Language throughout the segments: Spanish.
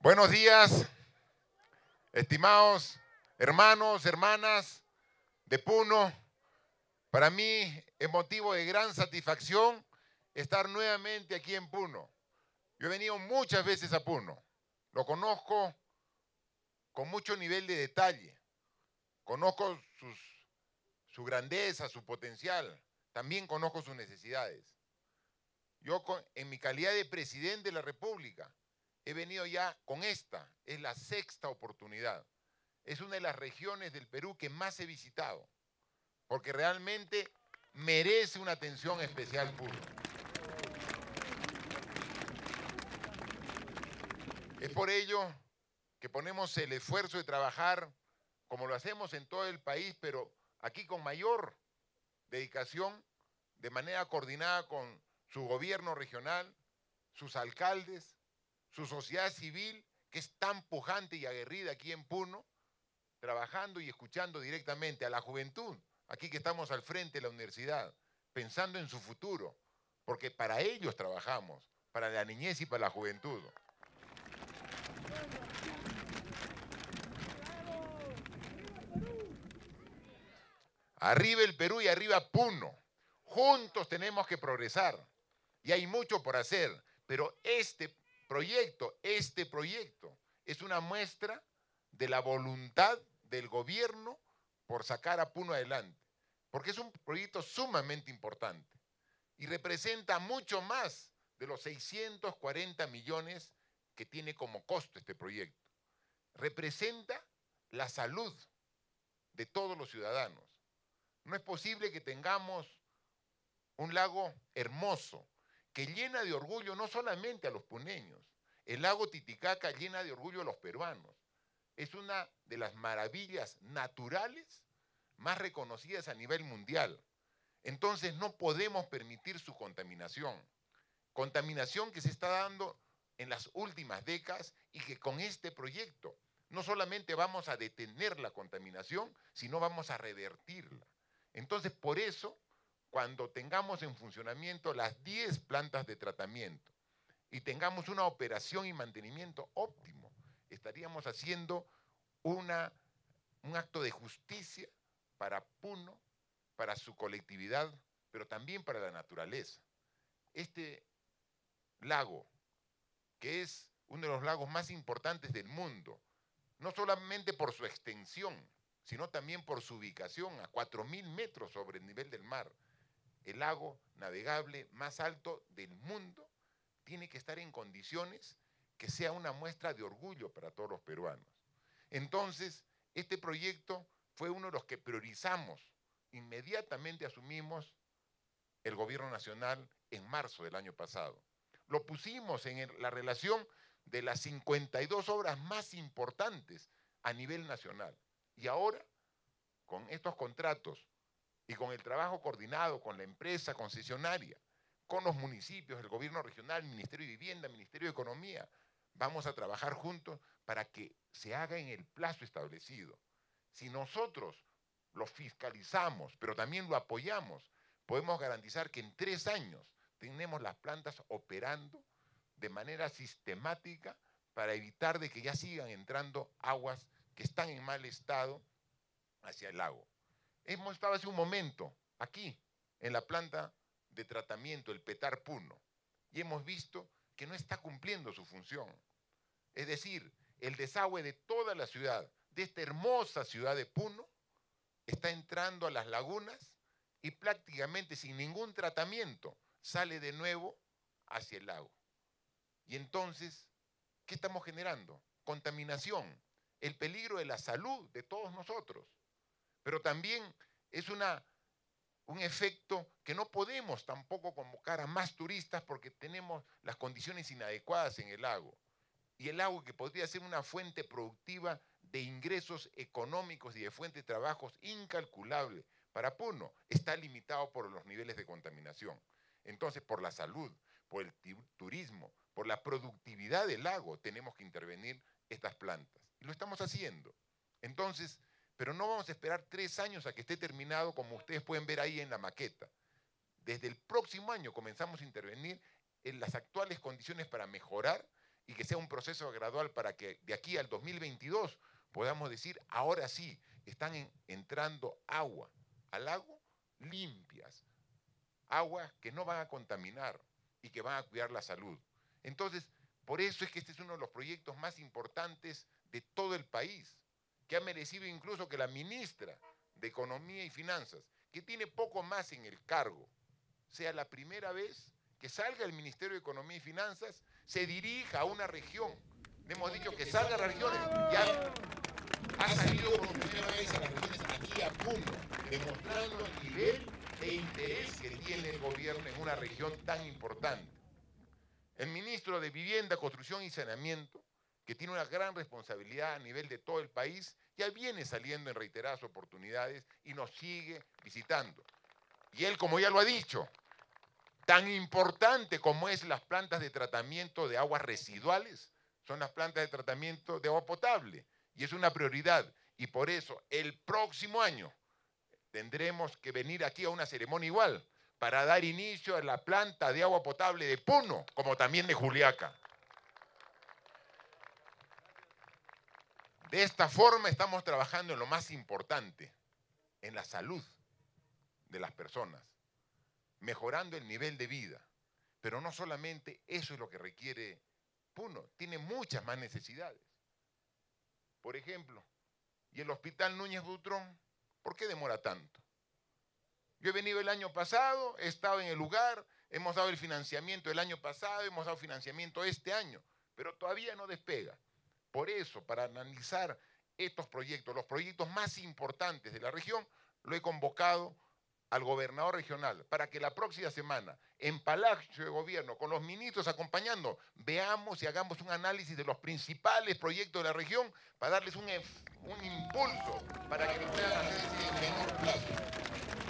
Buenos días, estimados hermanos, hermanas de Puno. Para mí es motivo de gran satisfacción estar nuevamente aquí en Puno. Yo he venido muchas veces a Puno. Lo conozco con mucho nivel de detalle. Conozco su grandeza, su potencial. También conozco sus necesidades. Yo, en mi calidad de presidente de la República, he venido ya con esta. Es la sexta oportunidad. Es una de las regiones del Perú que más he visitado, porque realmente merece una atención especial Puno. Es por ello que ponemos el esfuerzo de trabajar como lo hacemos en todo el país, pero aquí con mayor dedicación, de manera coordinada con su gobierno regional, sus alcaldes, su sociedad civil, que es tan pujante y aguerrida aquí en Puno, trabajando y escuchando directamente a la juventud, aquí que estamos al frente de la universidad, pensando en su futuro, porque para ellos trabajamos, para la niñez y para la juventud. Arriba el Perú y arriba Puno. Juntos tenemos que progresar y hay mucho por hacer, pero este proyecto es una muestra de la voluntad del gobierno por sacar a Puno adelante, porque es un proyecto sumamente importante y representa mucho más de los 640 millones que tiene como costo este proyecto. Representa la salud de todos los ciudadanos. No es posible que tengamos un lago hermoso que llena de orgullo no solamente a los puneños, el lago Titicaca llena de orgullo a los peruanos. Es una de las maravillas naturales más reconocidas a nivel mundial. Entonces no podemos permitir su contaminación. Contaminación que se está dando en las últimas décadas y que con este proyecto no solamente vamos a detener la contaminación, sino vamos a revertirla. Entonces, por eso, cuando tengamos en funcionamiento las 10 plantas de tratamiento y tengamos una operación y mantenimiento óptimo, estaríamos haciendo un acto de justicia para Puno, para su colectividad, pero también para la naturaleza. Este lago, que es uno de los lagos más importantes del mundo, no solamente por su extensión, sino también por su ubicación a 4.000 metros sobre el nivel del mar. El lago navegable más alto del mundo tiene que estar en condiciones que sea una muestra de orgullo para todos los peruanos. Entonces, este proyecto fue uno de los que priorizamos. Inmediatamente asumimos el gobierno nacional en marzo del año pasado. Lo pusimos en la relación de las 52 obras más importantes a nivel nacional. Y ahora, con estos contratos y con el trabajo coordinado con la empresa concesionaria, con los municipios, el gobierno regional, Ministerio de Vivienda, Ministerio de Economía, vamos a trabajar juntos para que se haga en el plazo establecido. Si nosotros lo fiscalizamos, pero también lo apoyamos, podemos garantizar que en 3 años tenemos las plantas operando de manera sistemática para evitar de que ya sigan entrando aguas que están en mal estado hacia el lago. Hemos estado hace un momento aquí, en la planta de tratamiento, el Petar Puno, y hemos visto que no está cumpliendo su función. Es decir, el desagüe de toda la ciudad, de esta hermosa ciudad de Puno, está entrando a las lagunas y prácticamente sin ningún tratamiento sale de nuevo hacia el lago. Y entonces, ¿qué estamos generando? Contaminación, el peligro de la salud de todos nosotros. Pero también es un efecto que no podemos tampoco convocar a más turistas porque tenemos las condiciones inadecuadas en el lago. Y el lago, que podría ser una fuente productiva de ingresos económicos y de fuente de trabajos incalculable para Puno, está limitado por los niveles de contaminación. Entonces, por la salud, por el turismo, por la productividad del lago, tenemos que intervenir estas plantas. Y lo estamos haciendo. Entonces, pero no vamos a esperar 3 años a que esté terminado, como ustedes pueden ver ahí en la maqueta. Desde el próximo año comenzamos a intervenir en las actuales condiciones para mejorar y que sea un proceso gradual para que de aquí al 2022 podamos decir, ahora sí, están entrando agua al lago limpias, aguas que no van a contaminar y que van a cuidar la salud. Entonces, por eso es que este es uno de los proyectos más importantes de todo el país, que ha merecido incluso que la ministra de Economía y Finanzas, que tiene poco más en el cargo, sea la primera vez que salga el Ministerio de Economía y Finanzas, se dirija a una región. Le hemos dicho que salga a las regiones, ya ha salido por primera vez a las regiones aquí a Puno, demostrando el nivel de interés que tiene el gobierno en una región tan importante. El ministro de Vivienda, Construcción y Saneamiento, que tiene una gran responsabilidad a nivel de todo el país, ya viene saliendo en reiteradas oportunidades y nos sigue visitando. Y él, como ya lo ha dicho, tan importante como es las plantas de tratamiento de aguas residuales, son las plantas de tratamiento de agua potable. Y es una prioridad. Y por eso, el próximo año, tendremos que venir aquí a una ceremonia igual, para dar inicio a la planta de agua potable de Puno, como también de Juliaca. De esta forma estamos trabajando en lo más importante, en la salud de las personas, mejorando el nivel de vida. Pero no solamente eso es lo que requiere Puno, tiene muchas más necesidades. Por ejemplo, ¿y el Hospital Núñez Butrón? ¿Por qué demora tanto? Yo he venido el año pasado, he estado en el lugar, hemos dado el financiamiento el año pasado, hemos dado financiamiento este año, pero todavía no despega. Por eso, para analizar estos proyectos, los proyectos más importantes de la región, lo he convocado al gobernador regional para que la próxima semana, en Palacio de Gobierno, con los ministros acompañando, veamos y hagamos un análisis de los principales proyectos de la región para darles un impulso para que lo puedan hacer en menor plazo.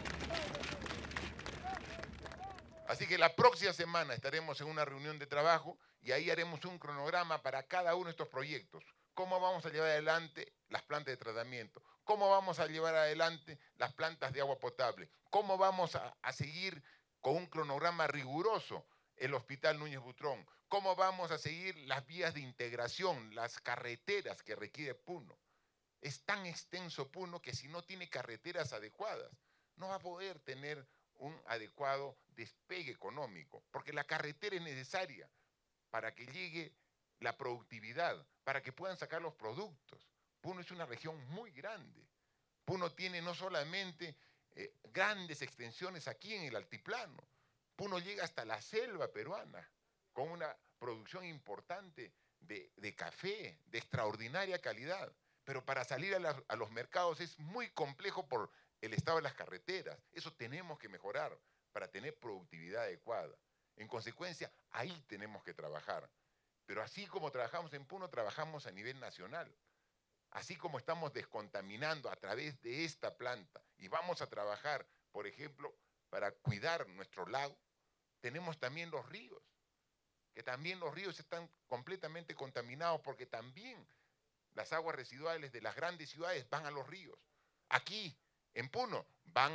Así que la próxima semana estaremos en una reunión de trabajo y ahí haremos un cronograma para cada uno de estos proyectos. ¿Cómo vamos a llevar adelante las plantas de tratamiento? ¿Cómo vamos a llevar adelante las plantas de agua potable? ¿Cómo vamos a seguir con un cronograma riguroso el Hospital Núñez Butrón? ¿Cómo vamos a seguir las vías de integración, las carreteras que requiere Puno? Es tan extenso Puno que si no tiene carreteras adecuadas, no va a poder tener un adecuado despegue económico, porque la carretera es necesaria para que llegue la productividad, para que puedan sacar los productos. Puno es una región muy grande. Puno tiene no solamente grandes extensiones aquí en el altiplano, Puno llega hasta la selva peruana, con una producción importante de café, de extraordinaria calidad. Pero para salir a los mercados es muy complejo por el estado de las carreteras. Eso tenemos que mejorar para tener productividad adecuada. En consecuencia, ahí tenemos que trabajar. Pero así como trabajamos en Puno, trabajamos a nivel nacional. Así como estamos descontaminando a través de esta planta y vamos a trabajar, por ejemplo, para cuidar nuestro lago, tenemos también los ríos, que también los ríos están completamente contaminados porque también las aguas residuales de las grandes ciudades van a los ríos. Aquí, en Puno, van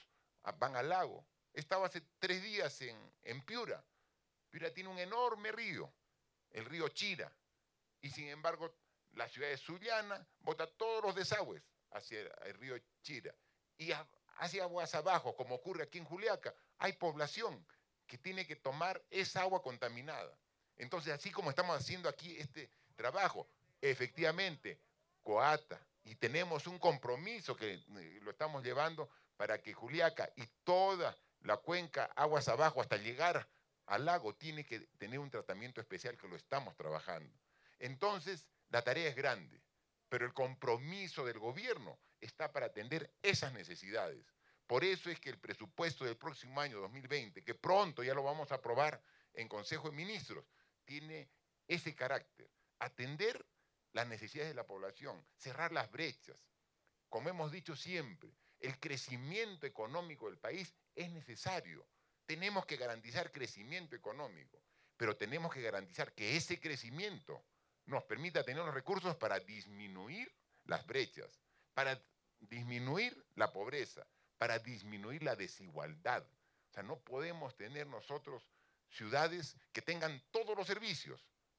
al lago. He estado hace 3 días en Piura. Piura tiene un enorme río, el río Chira, y sin embargo la ciudad de Sullana bota todos los desagües hacia el río Chira. Y hacia aguas abajo, como ocurre aquí en Juliaca, hay población que tiene que tomar esa agua contaminada. Entonces, así como estamos haciendo aquí este trabajo, efectivamente, Coata, y tenemos un compromiso que lo estamos llevando para que Juliaca y toda la cuenca aguas abajo hasta llegar al lago tiene que tener un tratamiento especial que lo estamos trabajando. Entonces, la tarea es grande, pero el compromiso del gobierno está para atender esas necesidades. Por eso es que el presupuesto del próximo año 2020, que pronto ya lo vamos a aprobar en Consejo de Ministros, tiene ese carácter, atender las necesidades de la población, cerrar las brechas. Como hemos dicho siempre, el crecimiento económico del país es necesario. Tenemos que garantizar crecimiento económico, pero tenemos que garantizar que ese crecimiento nos permita tener los recursos para disminuir las brechas, para disminuir la pobreza, para disminuir la desigualdad. O sea, no podemos tener nosotros ciudades que tengan todos los servicios,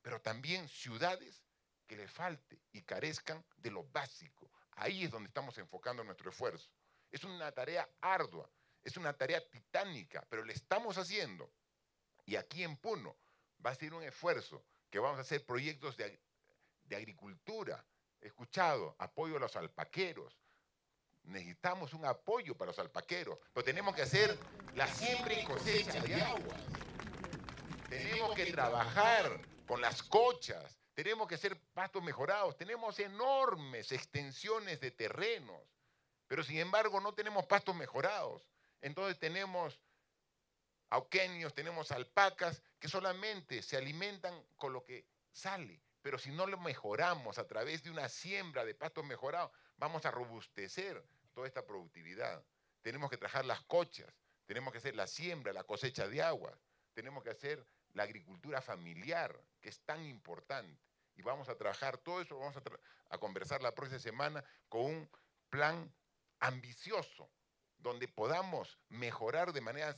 pero también ciudades que les falte y carezcan de lo básico. Ahí es donde estamos enfocando nuestro esfuerzo. Es una tarea ardua, es una tarea titánica, pero le estamos haciendo. Y aquí en Puno va a ser un esfuerzo que vamos a hacer proyectos de agricultura. He escuchado apoyo a los alpaqueros. Necesitamos un apoyo para los alpaqueros, pero tenemos que hacer la siembra y cosecha de agua. Tenemos que trabajar con las cochas, tenemos que hacer pastos mejorados, tenemos enormes extensiones de terrenos, pero sin embargo no tenemos pastos mejorados. Entonces tenemos auquenios, tenemos alpacas que solamente se alimentan con lo que sale, pero si no lo mejoramos a través de una siembra de pastos mejorados, vamos a robustecer toda esta productividad. Tenemos que trabajar las cochas, tenemos que hacer la siembra, la cosecha de agua, tenemos que hacer la agricultura familiar, que es tan importante. Y vamos a trabajar todo eso, vamos a conversar la próxima semana con un plan ambicioso, donde podamos mejorar de manera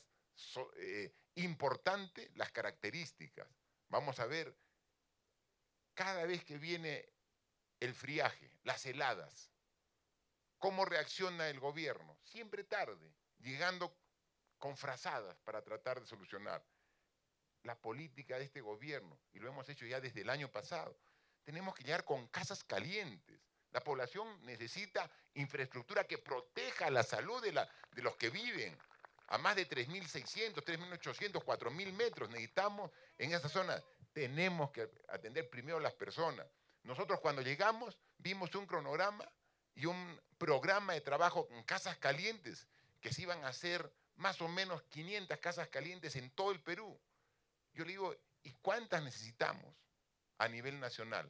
importante las características. Vamos a ver, cada vez que viene el friaje, las heladas, cómo reacciona el gobierno, siempre tarde, llegando con frazadas para tratar de solucionar. La política de este gobierno, y lo hemos hecho ya desde el año pasado, tenemos que llegar con casas calientes. La población necesita infraestructura que proteja la salud de los que viven a más de 3.600, 3.800, 4.000 metros. Necesitamos en esa zona, tenemos que atender primero a las personas. Nosotros cuando llegamos vimos un cronograma y un programa de trabajo en casas calientes que se iban a hacer más o menos 500 casas calientes en todo el Perú. Yo le digo, ¿y cuántas necesitamos a nivel nacional?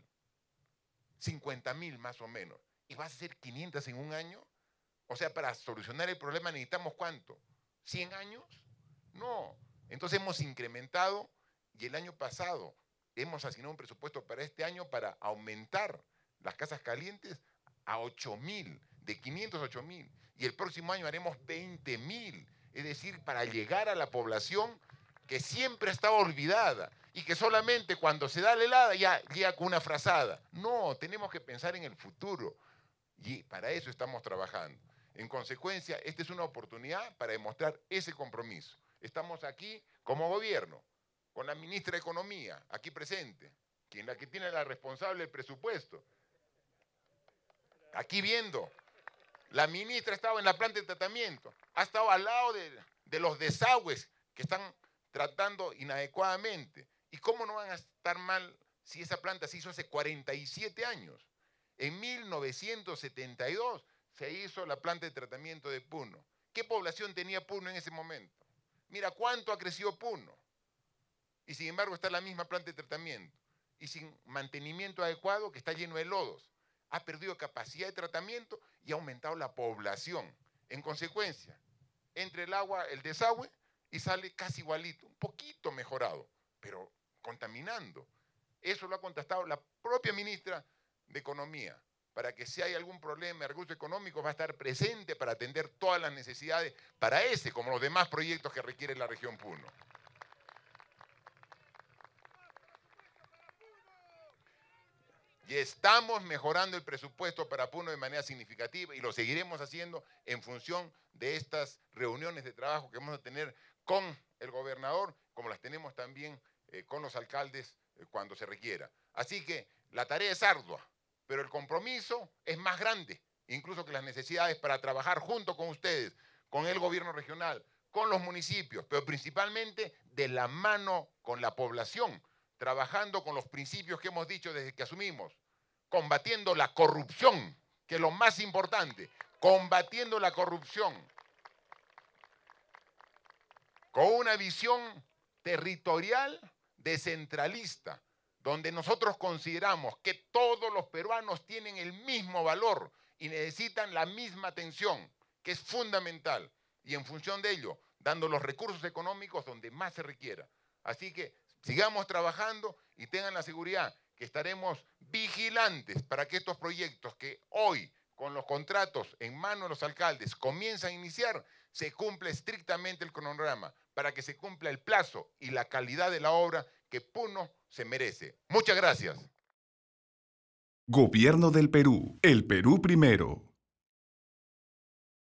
50.000 más o menos. ¿Y vas a hacer 500 en un año? O sea, para solucionar el problema necesitamos ¿cuánto? ¿100 años? No. Entonces hemos incrementado y el año pasado hemos asignado un presupuesto para este año para aumentar las casas calientes a 8.000, de 500 a 8.000. Y el próximo año haremos 20.000. Es decir, para llegar a la población que siempre estaba olvidada y que solamente cuando se da la helada ya llega con una frazada. No, tenemos que pensar en el futuro y para eso estamos trabajando. En consecuencia, esta es una oportunidad para demostrar ese compromiso. Estamos aquí como gobierno, con la ministra de Economía, aquí presente, quien la que tiene la responsable del presupuesto. Aquí viendo, la ministra ha estado en la planta de tratamiento, ha estado al lado de los desagües que están tratando inadecuadamente. ¿Y cómo no van a estar mal si esa planta se hizo hace 47 años? En 1972 se hizo la planta de tratamiento de Puno. ¿Qué población tenía Puno en ese momento? Mira cuánto ha crecido Puno. Y sin embargo está la misma planta de tratamiento. Y sin mantenimiento adecuado, que está lleno de lodos. Ha perdido capacidad de tratamiento y ha aumentado la población. En consecuencia, entre el agua, el desagüe, y sale casi igualito, un poquito mejorado, pero contaminando. Eso lo ha contestado la propia ministra de Economía, para que si hay algún problema de recursos económicos va a estar presente para atender todas las necesidades para ese, como los demás proyectos que requiere la región Puno. Y estamos mejorando el presupuesto para Puno de manera significativa y lo seguiremos haciendo en función de estas reuniones de trabajo que vamos a tener con el gobernador, como las tenemos también con los alcaldes cuando se requiera. Así que la tarea es ardua, pero el compromiso es más grande, incluso que las necesidades para trabajar junto con ustedes, con el gobierno regional, con los municipios, pero principalmente de la mano con la población, trabajando con los principios que hemos dicho desde que asumimos, combatiendo la corrupción, que es lo más importante, combatiendo la corrupción, con una visión territorial descentralista, donde nosotros consideramos que todos los peruanos tienen el mismo valor y necesitan la misma atención, que es fundamental, y en función de ello, dando los recursos económicos donde más se requiera. Así que sigamos trabajando y tengan la seguridad que estaremos vigilantes para que estos proyectos que hoy, con los contratos en manos de los alcaldes, comienzan a iniciar, se cumpla estrictamente el cronograma, para que se cumpla el plazo y la calidad de la obra que Puno se merece. Muchas gracias. Gobierno del Perú. El Perú primero.